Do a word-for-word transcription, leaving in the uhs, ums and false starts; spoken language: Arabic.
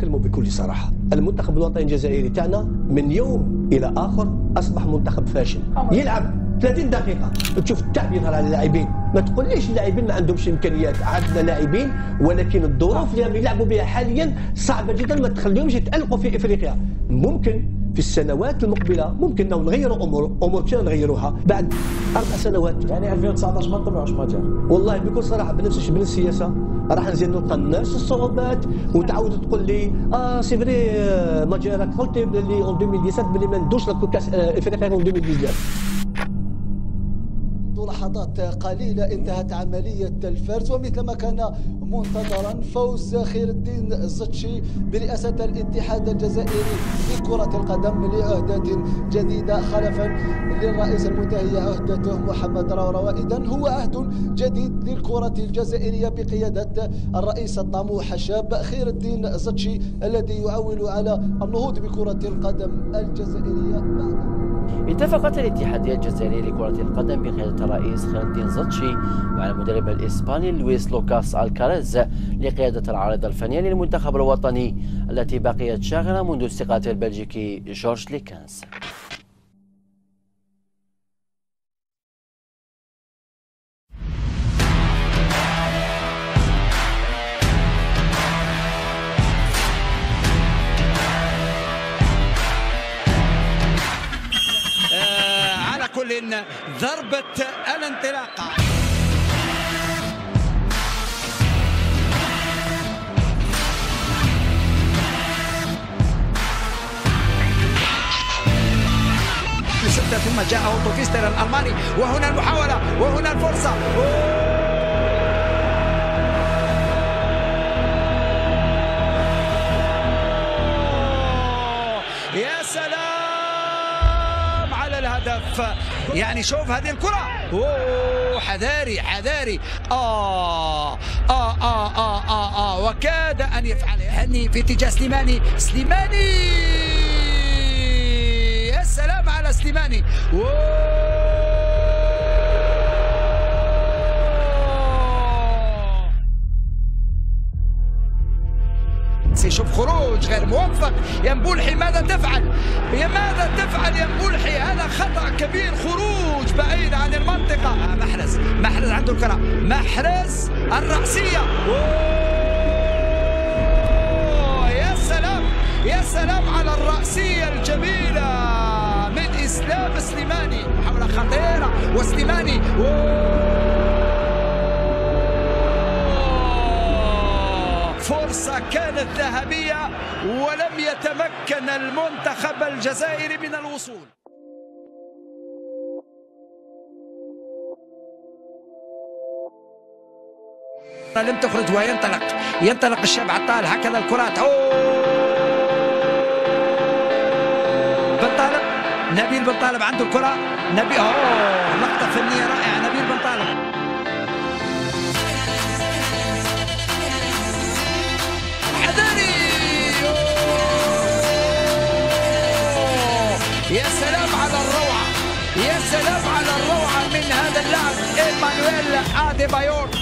نكلموا بكل صراحه، المنتخب الوطني الجزائري تاعنا من يوم الى اخر اصبح منتخب فاشل. يلعب ثلاثين دقيقه تشوف التعب يظهر على اللاعبين، ما تقوليش اللاعبين ما عندهمش امكانيات، عندنا لاعبين ولكن الظروف اللي يلعبوا بها حاليا صعبه جدا ما تخليهمش يتالقوا في افريقيا. ممكن في السنوات المقبله ممكن نغيروا امور امور كثيره نغيروها بعد اربع سنوات. يعني ألفين وتسعطاش ما نطلعوش مجال. والله بكل صراحه بنفس بنفس السياسه راح نزيد نلقى نفس الصعوبات وتعاود تقول لي اه سي فري مجالك قلت لي اون ألفين وسبعطاش بلي ما ندوش كاس افريقيا اون ألفين وتسعطاش. لحظات قليلة انتهت عملية الفرز، ومثلما كان منتظرا فوز خير الدين الزتشي برئاسة الاتحاد الجزائري لكرة القدم لعهدة جديدة خلفا للرئيس المنتهي عهدته محمد راوروا. إذن هو عهد جديد للكرة الجزائرية بقيادة الرئيس الطموح الشاب خير الدين الزتشي الذي يعول على النهوض بكرة القدم الجزائرية. اتفقت الاتحادية الجزائرية لكرة القدم بقيادة الرئيس خير الدين زتشي مع المدرب الإسباني لويس لوكاس الكاريز لقيادة العارضة الفنية للمنتخب الوطني التي بقيت شاغرة منذ استقالة البلجيكي جورج ليكانز. ضربة الانطلاقة ثم جاء اوتوفيستر الألماني، وهنا المحاولة وهنا الفرصة. يا سلام الهدف، يعني شوف هذه الكرة، اوه حذاري حذاري آه آه آه آه آه, آه وكاد أن يفعل هني في اتجاه سليماني. سليماني يا سلام على سليماني. سيشوف خروج غير موفق. ينبولحي ماذا تفعل؟ يا ماذا تفعل ينبولحي؟ هذا خطأ كبير، خروج بعيد عن المنطقة. محرز محرز عنده الكرة، محرز الرأسية. أوه يا سلام يا سلام على الرأسية الجميلة من إسلام سليماني. محاولة خطيرة وسليماني. أوه فرصة كانت ذهبية ولم يتمكن المنتخب الجزائري من الوصول. لم تخرج وينطلق ينطلق الشاب عطال. هكذا الكرات. أوه بن طالب، نبيل بن طالب عنده الكرة. نبيل أوه لقطة فنية رائعة. نبيل بن طالب يا سلام على الروعة، يا سلام على الروعة من هذا اللاعب إيمانويل أديبايور.